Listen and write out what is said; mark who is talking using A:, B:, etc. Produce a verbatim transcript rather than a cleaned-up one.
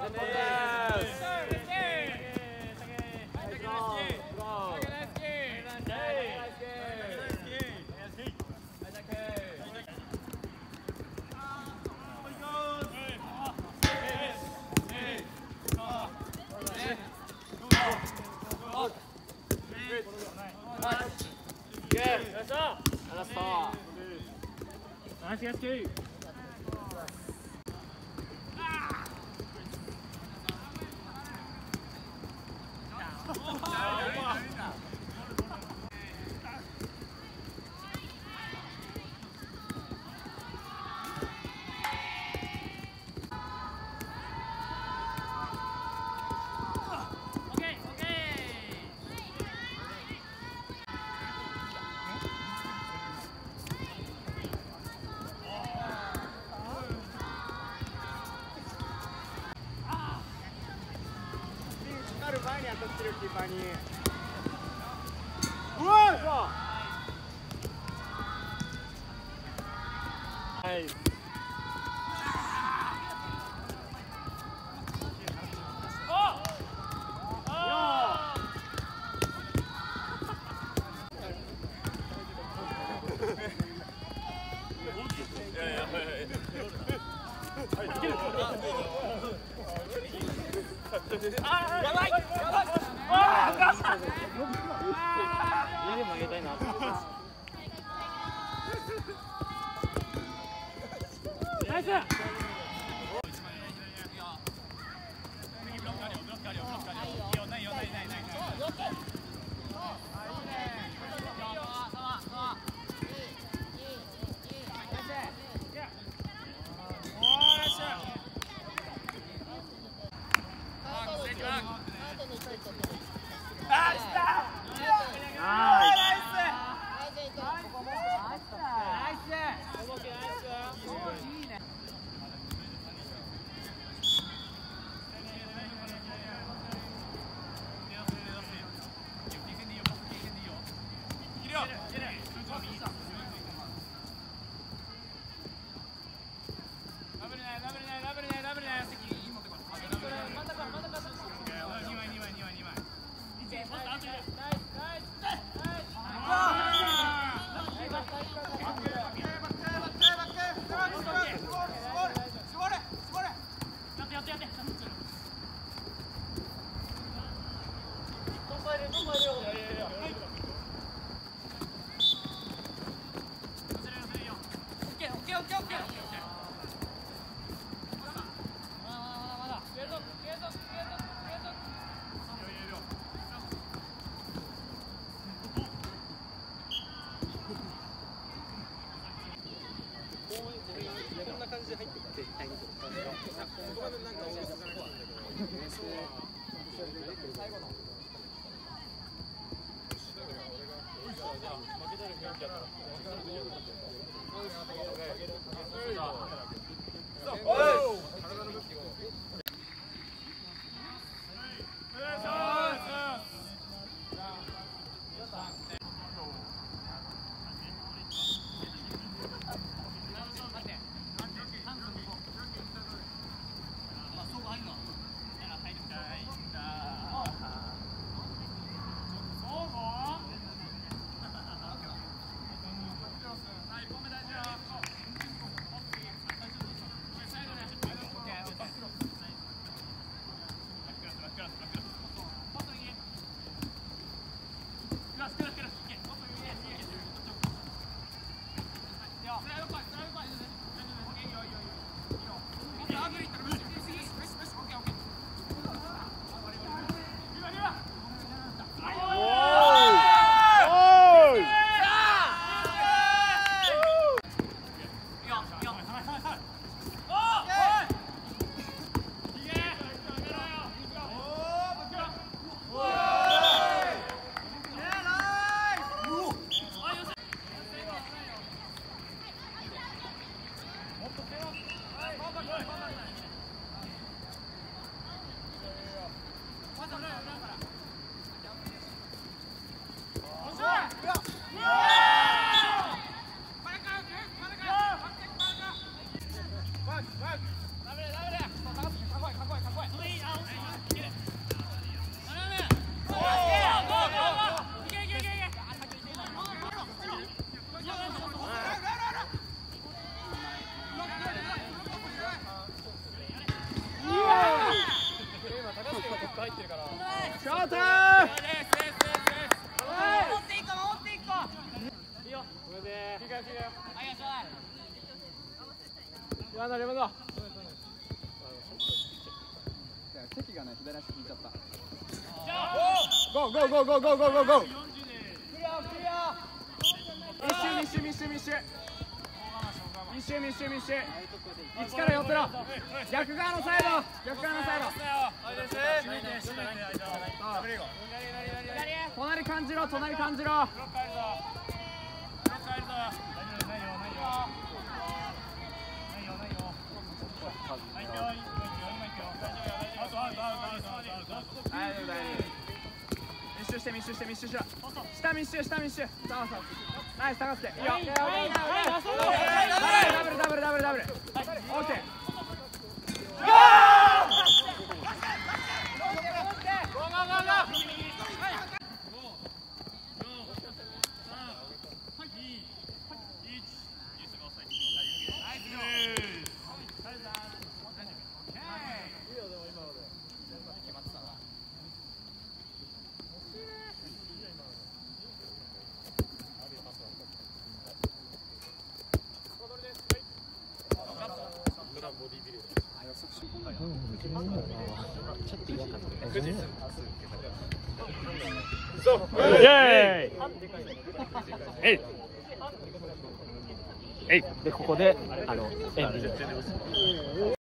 A: 前に当たってるキーパーに。うわっ！はい。やばい！やばい！ああ！家でもあげたいな。ナイス！こんな感じで入ってくる。絶対に。ここまでなんか大げさじゃなかったんだけど。最後の。じゃあ負けてる雰囲気だったら。体の向きを。 席がね左足引いちゃった。ゴーゴーゴーゴーゴーゴーゴーゴー。一周一周一周一周一周一周一周一から四つろ。逆側のサイド逆側のサイド。隣感じろ隣感じろ。密集して密集して密集しろ。下密集下密集。そうそうナイス高助いいよ。ダブルダブルダブルダブルオッケー。イエーイ。えいえいでここであのエンディング。